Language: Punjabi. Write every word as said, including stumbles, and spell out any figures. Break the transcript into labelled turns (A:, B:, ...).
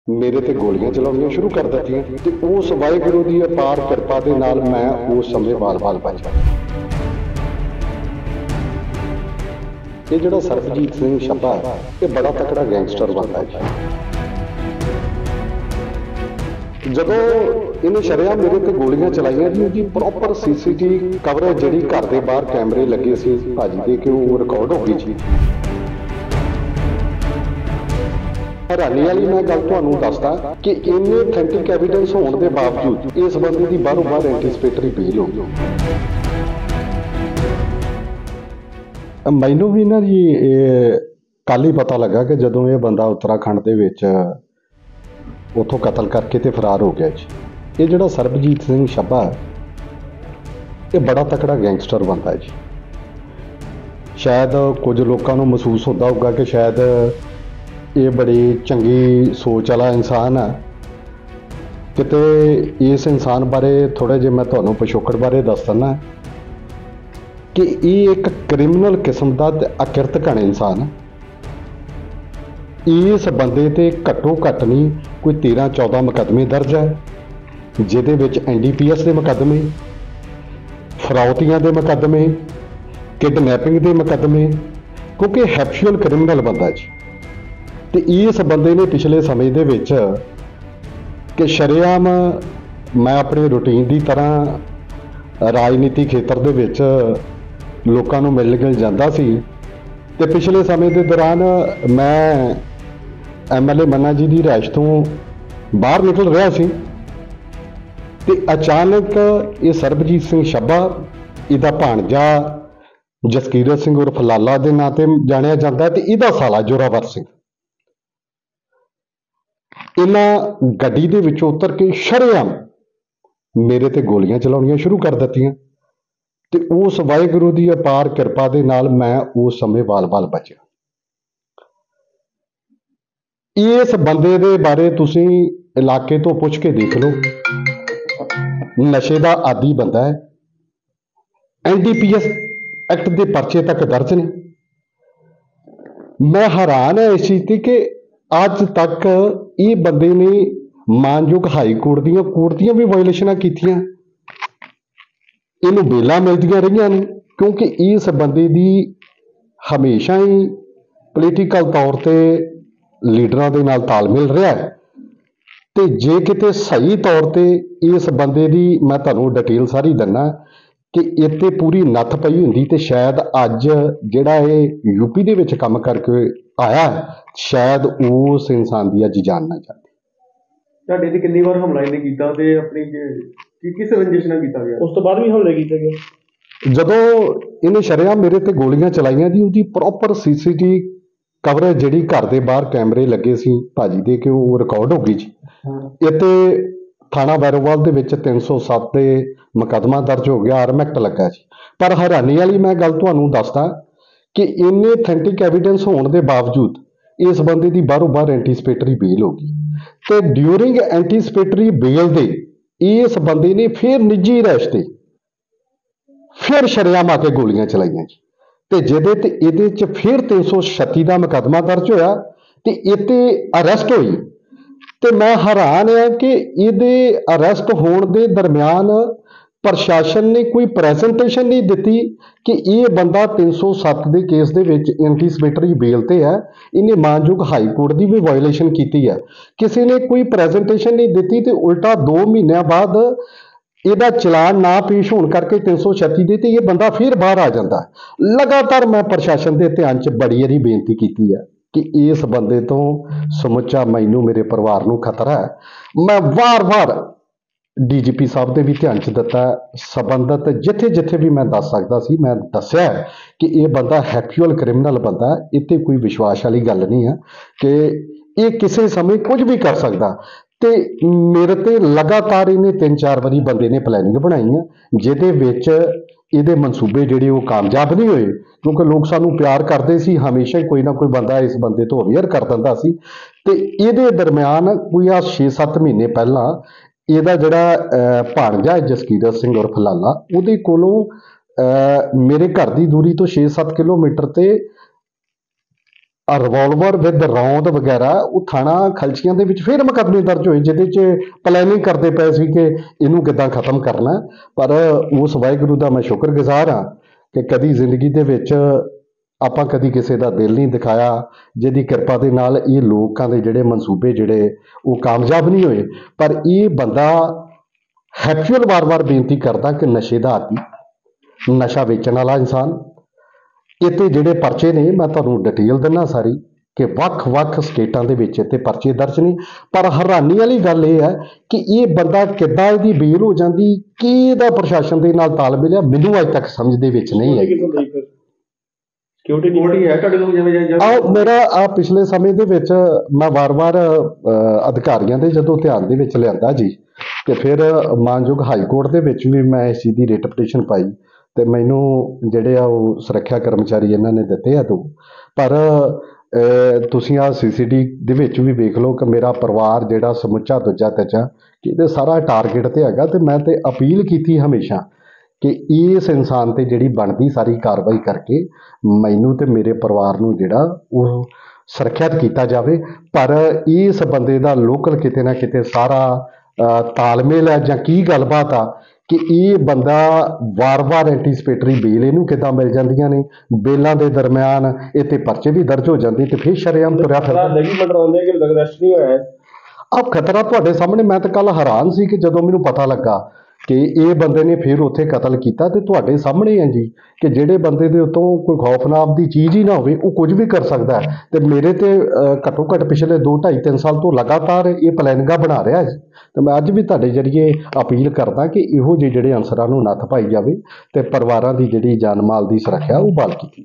A: ਮੇਰੇ ਤੇ ਗੋਲੀਆਂ ਚਲਾਉਣੀਆਂ ਸ਼ੁਰੂ ਕਰ ਦਿੱਤੀਆਂ ਤੇ ਉਸ ਵਾਹਿਗੁਰੂ ਦੀ ਅਪਾਰ ਕਿਰਪਾ ਦੇ ਨਾਲ ਮੈਂ ਉਸ ਸਮੇਂ ਬਾਲ-ਬਾਲ ਬਚ ਗਿਆ। ਇਹ ਜਿਹੜਾ ਸਰਬਜੀਤ ਸਿੰਘ ਛੱਬਾ ਇਹ ਬੜਾ ਤਕੜਾ ਗੈਂਗਸਟਰ ਬਣਦਾ ਹੈ। ਜਦੋਂ ਇਹਨੇ ਸ਼ਰੇਆਮ ਮੇਰੇ ਤੇ ਗੋਲੀਆਂ ਚਲਾਈਆਂ ਜੀ, ਉਹਦੀ ਪ੍ਰੋਪਰ ਸੀਸੀਟੀਵੀ ਕਵਰੇਜ ਜਿਹੜੀ ਘਰ ਦੇ ਬਾਹਰ ਕੈਮਰੇ ਲੱਗੇ ਸੀ ਭਾਜੀ ਦੇ, ਕਿ ਉਹ ਰਿਕਾਰਡ ਹੋ ਗਈ ਜੀ। ਹੈਰਾਨੀ ਵਾਲੀ ਮੈਂ ਗੱਲ ਤੁਹਾਨੂੰ ਦੱਸਦਾ ਕਿ ਇੰਨੇ ਅਥੈਂਟਿਕ ਐਵੀਡੈਂਸ ਹੋਣ ਦੇ ਬਾਵਜੂਦ ਇਸ ਬੰਦੇ ਦੀ ਬਾਹਰੋਂ ਬਾਹਰ ਐਂਟੀਸਪੇਟਰੀ ਬੇਲ ਹੋ ਗਈ। ਮੈਨੂੰ ਵੀ ਨਾ ਜੀ ਇਹ ਕੱਲ ਹੀ ਪਤਾ ਲੱਗਾ ਕਿ ਜਦੋਂ ਇਹ ਬੰਦਾ ਉੱਤਰਾਖੰਡ ਦੇ ਵਿੱਚ ਉੱਥੋਂ ਕਤਲ ਕਰਕੇ ਤੇ ਫਰਾਰ ਹੋ ਗਿਆ ਜੀ। ਇਹ ਜਿਹੜਾ ਸਰਬਜੀਤ ਸਿੰਘ ਛੱਬਾ ਇਹ ਬੜਾ ਤਕੜਾ ਗੈਂਗਸਟਰ ਬਣਦਾ ਜੀ। ਸ਼ਾਇਦ ਕੁਝ ਲੋਕਾਂ ਨੂੰ ਮਹਿਸੂਸ ਹੁੰਦਾ ਹੋਊਗਾ ਕਿ ਸ਼ਾਇਦ ਇਹ ਬੜੀ ਚੰਗੀ ਸੋਚ ਵਾਲਾ ਇਨਸਾਨ ਆ। ਕਿਤੇ ਇਸ ਇਨਸਾਨ ਬਾਰੇ ਥੋੜ੍ਹਾ ਜਿਹਾ ਮੈਂ ਤੁਹਾਨੂੰ ਪਿਛੋਕੜ ਬਾਰੇ ਦੱਸ ਦਿੰਦਾ ਕਿ ਇਹ ਇੱਕ ਕ੍ਰਿਮੀਨਲ ਕਿਸਮ ਦਾ ਅਕਿਰਤ ਘਣ ਇਨਸਾਨ ਆ। ਇਸ ਬੰਦੇ ਤੇ ਘੱਟੋ ਘੱਟ ਨਹੀਂ ਕੋਈ ਤੇਰਾਂ ਚੌਦਾਂ ਮੁਕੱਦਮੇ ਦਰਜ ਹੈ, ਜਿਹਦੇ ਵਿੱਚ ਐਨ ਡੀ ਪੀ ਐਸ ਦੇ ਮੁਕੱਦਮੇ, ਫਰੌਤੀਆਂ ਦੇ ਮੁਕੱਦਮੇ, ਕਿਡਨੈਪਿੰਗ ਦੇ ਮੁਕੱਦਮੇ, ਕਿਉਂਕਿ ਹੈਪਚੁਅਲ ਕ੍ਰਿਮੀਨਲ ਬੰਦਾ ਜੀ। ਤੇ ਇਸ ਬੰਦੇ ਨੇ ਪਿਛਲੇ ਸਮੇਂ ਦੇ ਵਿੱਚ ਕਿ ਸ਼ਰੇਆਮ ਮੈਂ ਆਪਣੇ ਰੂਟੀਨ ਦੀ ਤਰ੍ਹਾਂ ਰਾਜਨੀਤੀ ਖੇਤਰ ਦੇ ਵਿੱਚ ਲੋਕਾਂ ਨੂੰ ਮਿਲ ਗਿਲ ਜਾਂਦਾ ਸੀ, ਤੇ ਪਿਛਲੇ ਸਮੇਂ ਦੇ ਦੌਰਾਨ ਮੈਂ ਐਮ ਐਲ ਏ ਮੰਨਾ ਜੀ ਦੀ ਰਿਹਾਇਸ਼ ਤੋਂ ਬਾਹਰ ਨਿਕਲ ਰਿਹਾ ਸੀ ਤੇ ਅਚਾਨਕ ਇਹ ਸਰਬਜੀਤ ਸਿੰਘ ਛੱਬਾ, ਇਹਦਾ ਭਾਣਜਾ ਜਸਕੀਰਤ ਸਿੰਘ ਉਰਫ ਲਾਲਾ ਦੇ ਨਾਂ ਤੇ ਜਾਣਿਆ ਜਾਂਦਾ ਤੇ ਇਹਦਾ ਸਾਲਾ ਜੋਰਾਵਰ ਸਿੰਘ, ਇਹਨਾਂ ਗੱਡੀ ਦੇ ਵਿੱਚੋਂ ਉਤਰ ਕੇ ਸ਼ਰੇਆਮ ਮੇਰੇ ਤੇ ਗੋਲੀਆਂ ਚਲਾਉਣੀਆਂ ਸ਼ੁਰੂ ਕਰ ਦਿੱਤੀਆਂ ਤੇ ਉਸ ਵਾਹਿਗੁਰੂ ਦੀ ਅਪਾਰ ਕਿਰਪਾ ਦੇ ਨਾਲ ਮੈਂ ਉਸ ਸਮੇਂ ਬਾਲ-ਬਾਲ ਬਚਿਆ। ਇਸ ਬੰਦੇ ਦੇ ਬਾਰੇ ਤੁਸੀਂ ਇਲਾਕੇ ਤੋਂ ਪੁੱਛ ਕੇ ਦੇਖ ਲਓ, ਨਸ਼ੇ ਦਾ ਆਦੀ ਬੰਦਾ ਹੈ, N D P S act ਦੇ ਪਰਚੇ ਤੱਕ ਦਰਜ ਨੇ। ਮੈਂ ਹੈਰਾਨ ਹਾਂ ਇਸ ਚੀਜ਼ ਤੇ ਕਿ ਅੱਜ ਤੱਕ ਇਹ ਬੰਦੇ ਨੇ ਮਾਨਯੋਗ ਹਾਈ ਕੋਰਟ ਦੀਆਂ ਕੋਰਟ ਦੀਆਂ ਵੀ ਵਾਇਲੇਸ਼ਨਾਂ ਕੀਤੀਆਂ, ਇਹਨੂੰ ਬੇਲਾਂ ਮਿਲਦੀਆਂ ਰਹੀਆਂ ਨੇ, ਕਿਉਂਕਿ ਇਸ ਬੰਦੇ ਦੀ ਹਮੇਸ਼ਾ ਹੀ ਪੋਲੀਟੀਕਲ ਤੌਰ ਤੇ ਲੀਡਰਾਂ ਦੇ ਨਾਲ ਤਾਲਮੇਲ ਰਿਹਾ ਹੈ। ਤੇ ਜੇ ਕਿਤੇ ਸਹੀ ਤੌਰ ਤੇ ਇਸ ਬੰਦੇ ਦੀ ਮੈਂ ਤੁਹਾਨੂੰ ਡਿਟੇਲ ਸਾਰੀ ਦਿੰਦਾ ਕਿ ਇੱਥੇ ਪੂਰੀ ਨੱਥ ਪਈ ਹੁੰਦੀ ਤੇ ਸ਼ਾਇਦ ਅੱਜ ਜਿਹੜਾ ਇਹ ਯੂਪੀ ਦੇ ਵਿੱਚ ਕੰਮ ਕਰਕੇ ਆਇਆ, ਸ਼ਾਇਦ ਉਸ ਇਨਸਾਨ ਦੀ ਅੱਜ ਜਾਨ ਨਾ ਜਾਂਦੀ।
B: ਤੁਹਾਡੇ ਤੇ ਕਿੰਨੀ ਵਾਰ ਹਮਲਾ ਇਹਨੇ ਕੀਤਾ ਤੇ ਆਪਣੀ ਕੀ ਕਿਸ ਰੰਜਿਸ਼ ਨਾਲ ਕੀਤਾ ਗਿਆ?
C: ਉਸ ਤੋਂ ਬਾਅਦ ਵੀ ਹਮਲੇ ਕੀਤੇ ਗਏ।
A: ਜਦੋਂ ਇਹਨੇ ਸ਼ਰੇਆਮ ਮੇਰੇ ਤੇ ਗੋਲੀਆਂ ਚਲਾਈਆਂ ਜੀ, ਉਹਦੀ proper C C T V coverage ਜਿਹੜੀ ਘਰ ਦੇ ਬਾਹਰ ਕੈਮਰੇ ਲੱਗੇ ਸੀ ਭਾਜੀ ਦੇ, ਕਿ ਉਹ ਰਿਕਾਰਡ ਹੋ ਗਈ ਜੀ। ਇੱਥੇ ਥਾਣਾ ਵੈਰੋਵਾਲ ਦੇ ਵਿੱਚ ਤਿੰਨ ਸੌ ਸੱਤ ਦੇ ਮੁਕੱਦਮਾ ਦਰਜ ਹੋ ਗਿਆ, ਆਰਮ ਐਕਟ ਲੱਗਾ ਜੀ। ਪਰ ਹੈਰਾਨੀ ਵਾਲੀ ਮੈਂ ਗੱਲ ਤੁਹਾਨੂੰ ਦੱਸਦਾ ਕਿ ਇੰਨੇ ਅਥੈਂਟਿਕ ਐਵੀਡੈਂਸ ਹੋਣ ਦੇ ਬਾਵਜੂਦ ਇਸ ਬੰਦੇ ਦੀ ਬਾਹਰੋਂ ਬਾਹਰ ਐਂਟੀਸਪੇਟਰੀ ਬੇਲ ਹੋ ਗਈ ਤੇ ਡਿਊਰਿੰਗ ਐਂਟੀਸਪੇਟਰੀ ਬੇਲ ਦੇ ਇਸ ਬੰਦੇ ਨੇ ਫਿਰ ਨਿੱਜੀ ਰਿਹਾਇਸ਼ ਤੇ ਫਿਰ ਸ਼ਰੇਆਮ ਆ ਕੇ ਗੋਲੀਆਂ ਚਲਾਈਆਂ ਜੀ, ਤੇ ਜਿਹਦੇ ਤੇ ਇਹਦੇ ਚ ਫਿਰ ਤਿੰਨ ਸੌ ਛੱਤੀ ਦਾ ਮੁਕੱਦਮਾ ਦਰਜ ਹੋਇਆ ਤੇ ਇਹਤੇ ਅਰੈਸਟ ਹੋਈ। ਤੇ ਮੈਂ ਹੈਰਾਨ ਹਾਂ ਕਿ ਇਹਦੇ ਅਰੈਸਟ ਹੋਣ ਦੇ ਦਰਮਿਆਨ ਪ੍ਰਸ਼ਾਸਨ ਨੇ ਕੋਈ ਪ੍ਰੈਜੈਂਟੇਸ਼ਨ ਨਹੀਂ ਦਿੱਤੀ ਕਿ ਇਹ ਬੰਦਾ ਤਿੰਨ ਸੌ ਸੱਤ ਦੇ ਕੇਸ ਦੇ ਵਿੱਚ ਐਂਟੀਸਪੇਟਰੀ ਬੇਲ ਤੇ ਹੈ, ਇਹਨੇ ਮਾਨਯੋਗ ਹਾਈ ਕੋਰਟ ਦੀ ਵੀ ਵਾਇਲੇਸ਼ਨ ਕੀਤੀ ਹੈ। ਕਿਸੇ ਨੇ ਕੋਈ ਪ੍ਰੈਜੈਂਟੇਸ਼ਨ ਨਹੀਂ ਦਿੱਤੀ ਤੇ ਉਲਟਾ ਦੋ ਮਹੀਨਿਆਂ ਬਾਅਦ ਇਹਦਾ ਚਲਾਨ ਨਾ ਪੇਸ਼ ਹੋਣ ਕਰਕੇ ਤਿੰਨ ਸੌ ਛੱਤੀ ਦੇ ਤੇ ਇਹ ਬੰਦਾ ਫਿਰ ਬਾਹਰ ਆ ਜਾਂਦਾ। ਲਗਾਤਾਰ ਮੈਂ ਪ੍ਰਸ਼ਾਸਨ ਦੇ ਧਿਆਨ 'ਚ ਬੜੀ ਵਾਰੀ ਬੇਨਤੀ ਕੀਤੀ ਹੈ ਕਿ ਇਸ ਬੰਦੇ ਤੋਂ ਸਮੁੱਚਾ ਮੈਨੂੰ, ਮੇਰੇ ਪਰਿਵਾਰ ਨੂੰ ਖਤਰਾ ਹੈ। ਮੈਂ ਵਾਰ-ਵਾਰ ਡੀ ਜੀ ਪੀ ਸਾਹਿਬ ਦੇ ਵੀ ਧਿਆਨ 'ਚ ਦਿੱਤਾ, ਸੰਬੰਧਤ ਜਿੱਥੇ ਜਿੱਥੇ ਵੀ ਮੈਂ ਦੱਸ ਸਕਦਾ ਸੀ ਮੈਂ ਦੱਸਿਆ ਕਿ ਇਹ ਬੰਦਾ ਹੈਪਚੁਅਲ ਕ੍ਰਿਮੀਨਲ ਬੰਦਾ, ਇੱਥੇ ਕੋਈ ਵਿਸ਼ਵਾਸ ਵਾਲੀ ਗੱਲ ਨਹੀਂ ਹੈ ਕਿ ਇਹ ਕਿਸੇ ਸਮੇਂ ਕੁਝ ਵੀ ਕਰ ਸਕਦਾ। ਤੇ ਮੇਰੇ ਤੇ ਲਗਾਤਾਰ ਇਹਨੇ ਤਿੰਨ ਚਾਰ ਵਾਰੀ ਬੰਦੇ ਨੇ ਪਲੈਨਿੰਗ ਬਣਾਈ ਆ, ਜਿਹਦੇ ਵਿੱਚ ਇਹਦੇ ਮਨਸੂਬੇ ਜਿਹੜੇ ਉਹ ਕਾਮਯਾਬ ਨਹੀਂ ਹੋਏ, ਕਿਉਂਕਿ ਲੋਕ ਸਾਨੂੰ ਪਿਆਰ ਕਰਦੇ ਸੀ, ਹਮੇਸ਼ਾ ਹੀ ਕੋਈ ਨਾ ਕੋਈ ਬੰਦਾ ਇਸ ਬੰਦੇ ਤੋਂ ਅਵੇਅਰ ਕਰ ਦਿੰਦਾ ਸੀ। ਤੇ ਇਹਦੇ ਦਰਮਿਆਨ ਕੋਈ ਆ ਛੇ ਸੱਤ ਮਹੀਨੇ ਪਹਿਲਾਂ ਇਹਦਾ ਜਿਹੜਾ ਭਾਣਜਾ ਜਸਕੀਰਤ ਸਿੰਘ ਉਰਫ ਲਾਲਾ, ਉਹਦੇ ਕੋਲੋਂ ਮੇਰੇ ਘਰ ਦੀ ਦੂਰੀ ਤੋਂ ਛੇ ਸੱਤ ਕਿਲੋਮੀਟਰ ਤੇ ਆ ਰਿਵਾਲਵਰ ਵਿਦ ਰੌਂਦ ਵਗੈਰਾ ਉਹ ਥਾਣਾ ਖਲਚੀਆਂ ਦੇ ਵਿੱਚ ਫਿਰ ਮੁਕੱਦਮੇ ਦਰਜ ਹੋਏ ਜਿਹਦੇ 'ਚ ਪਲੈਨਿੰਗ ਕਰਦੇ ਪਏ ਸੀ ਕਿ ਇਹਨੂੰ ਕਿੱਦਾਂ ਖਤਮ ਕਰਨਾ। ਪਰ ਉਸ ਵਾਹਿਗੁਰੂ ਦਾ ਮੈਂ ਸ਼ੁਕਰਗੁਜ਼ਾਰ ਹਾਂ ਕਿ ਕਦੀ ਜ਼ਿੰਦਗੀ ਦੇ ਵਿੱਚ ਆਪਾਂ ਕਦੀ ਕਿਸੇ ਦਾ ਦਿਲ ਨਹੀਂ ਦਿਖਾਇਆ, ਜਿਹਦੀ ਕਿਰਪਾ ਦੇ ਨਾਲ ਇਹ ਲੋਕਾਂ ਦੇ ਜਿਹੜੇ ਮਨਸੂਬੇ ਜਿਹੜੇ ਉਹ ਕਾਮਯਾਬ ਨਹੀਂ ਹੋਏ। ਪਰ ਇਹ ਬੰਦਾ ਹੈਪਚੁਅਲ ਵਾਰ-ਵਾਰ ਬੇਨਤੀ ਕਰਦਾ ਕਿ ਨਸ਼ੇ ਦਾ ਆਦੀ, ਨਸ਼ਾ ਵੇਚਣ ਵਾਲਾ ਇਨਸਾਨ। ਇੱਥੇ ਜਿਹੜੇ ਪਰਚੇ ਨੇ ਮੈਂ ਤੁਹਾਨੂੰ ਡਿਟੇਲ ਦਿੰਦਾ ਸਾਰੀ ਕਿ ਵੱਖ-ਵੱਖ ਸਟੇਟਾਂ ਦੇ ਵਿੱਚ ਇੱਥੇ ਪਰਚੇ ਦਰਜ ਨੇ। ਪਰ ਹੈਰਾਨੀ ਵਾਲੀ ਗੱਲ ਇਹ ਹੈ ਕਿ ਇਹ ਬੰਦਾ ਕਿੱਦਾਂ ਇਹਦੀ ਬੇਲ ਹੋ ਜਾਂਦੀ, ਕੀ ਇਹਦਾ ਪ੍ਰਸ਼ਾਸਨ ਦੇ ਨਾਲ ਤਾਲਮੇਲ ਹੈ, ਮੈਨੂੰ ਅੱਜ ਤੱਕ ਸਮਝ ਦੇ ਵਿੱਚ ਨਹੀਂ ਹੈ।
B: ਸਿਕਿਉਰਿਟੀ ਨਹੀਂ ਹੈ ਤੁਹਾਡੇ ਕੋਲ ਜਿਵੇਂ ਜਿਵੇਂ
A: ਆਹ ਮੇਰਾ ਆ ਪਿਛਲੇ ਸਮੇਂ ਦੇ ਵਿੱਚ ਮੈਂ ਵਾਰ-ਵਾਰ ਅ, ਅਧਿਕਾਰੀਆਂ ਦੇ ਜਦੋਂ ਧਿਆਨ ਦੇ ਵਿੱਚ ਲਿਆਂਦਾ ਜੀ, ਤੇ ਫਿਰ ਮਾਨਯੋਗ ਹਾਈ ਕੋਰਟ ਦੇ ਵਿੱਚ ਵੀ ਮੈਂ ਇਸ ਚੀਜ਼ ਦੀ ਰਿਟ ਪਟੀਸ਼ਨ ਪਾਈ ਤੇ ਮੈਨੂੰ ਜਿਹੜੇ ਆ ਉਹ ਸੁਰੱਖਿਆ ਕਰਮਚਾਰੀ ਇਹਨਾਂ ਨੇ ਦਿੱਤੇ ਆ ਦੋ। ਪਰ ਅ, ਤੁਸੀਂ ਆ ਸੀਸੀਟੀ ਦੇ ਵਿੱਚ ਵੀ ਵੇਖ ਲਓ ਕਿ ਮੇਰਾ ਪਰਿਵਾਰ ਜਿਹੜਾ ਸਮੁੱਚਾ ਦੂਜਾ ਤੀਜਾ ਕਿ ਇਹਦੇ ਸਾਰਾ ਟਾਰਗੇਟ ਤੇ ਹੈਗਾ। ਤੇ ਮੈਂ ਤੇ ਅਪੀਲ ਕੀਤੀ ਹਮੇਸ਼ਾ ਕਿ ਇਸ ਇਨਸਾਨ ਤੇ ਜਿਹੜੀ ਬਣਦੀ ਸਾਰੀ ਕਾਰਵਾਈ ਕਰਕੇ ਮੈਨੂੰ ਤੇ ਮੇਰੇ ਪਰਿਵਾਰ ਨੂੰ ਜਿਹੜਾ ਉਹ ਸੁਰੱਖਿਅਤ ਕੀਤਾ ਜਾਵੇ। ਪਰ ਇਸ ਬੰਦੇ ਦਾ ਲੋਕਲ ਕਿਤੇ ਨਾ ਕਿਤੇ ਸਾਰਾ ਅ, ਤਾਲਮੇਲ ਹੈ ਜਾਂ ਕੀ ਗੱਲਬਾਤ ਆ ਕਿ ਇਹ ਬੰਦਾ ਵਾਰ-ਵਾਰ ਐਂਟੀਸਪੇਟਰੀ ਬੇਲ ਇਹਨੂੰ ਕਿੱਦਾਂ ਮਿਲ ਜਾਂਦੀਆਂ ਨੇ, ਬੇਲਾਂ ਦੇ ਦਰਮਿਆਨ ਇਹ 'ਤੇ ਪਰਚੇ ਵੀ ਦਰਜ ਹੋ ਜਾਂਦੇ ਤੇ ਫਿਰ ਸ਼ਰੇਆਮ ਤੁਰਿਆ ਫਿਰਦਾ।
C: ਲੱਗੀ ਮੰਡਰਾਉਂਦੇ ਕਿ ਲੱਗਦਾ ਅਰੈਸਟ ਨਹੀਂ ਹੋਇਆ ਹੈ।
A: ਆਹ ਖਤਰਾ ਤੁਹਾਡੇ ਸਾਹਮਣੇ, ਮੈਂ ਤਾਂ ਕੱਲ ਹੈਰਾਨ ਸੀ ਕਿ ਜਦੋਂ ਮੈਨੂੰ ਪਤਾ ਲੱਗਾ ਕਿ ਇਹ ਬੰਦੇ ਨੇ ਫਿਰ ਉੱਥੇ ਕਤਲ ਕੀਤਾ। ਤੇ ਤੁਹਾਡੇ ਸਾਹਮਣੇ ਹੈ ਜੀ ਕਿ ਜਿਹੜੇ ਬੰਦੇ ਦੇ ਉੱਤੋਂ ਕੋਈ ਖੌਫਨਾਕ ਦੀ ਚੀਜ਼ ਹੀ ਨਾ ਹੋਵੇ ਉਹ ਕੁਝ ਵੀ ਕਰ ਸਕਦਾ ਹੈ। ਤੇ ਮੇਰੇ ਤੇ ਅ, ਘੱਟੋ ਘੱਟ ਪਿਛਲੇ ਦੋ ਢਾਈ ਤਿੰਨ ਸਾਲ ਤੋਂ ਲਗਾਤਾਰ ਇਹ ਪਲੈਨਿੰਗਾਂ ਬਣਾ ਰਿਹਾ ਜੀ। ਤੇ ਮੈਂ ਅੱਜ ਵੀ ਤੁਹਾਡੇ ਜਰੀਏ ਅਪੀਲ ਕਰਦਾ ਕਿ ਇਹੋ ਜਿਹੇ ਜਿਹੜੇ ਅਨਸਰਾਂ ਨੂੰ ਨੱਥ ਪਾਈ ਜਾਵੇ ਤੇ ਪਰਿਵਾਰਾਂ ਦੀ ਜਿਹੜੀ ਜਾਨ ਮਾਲ ਦੀ ਸੁਰੱਖਿਆ ਉਹ ਬਹਾਲ ਕੀਤੀ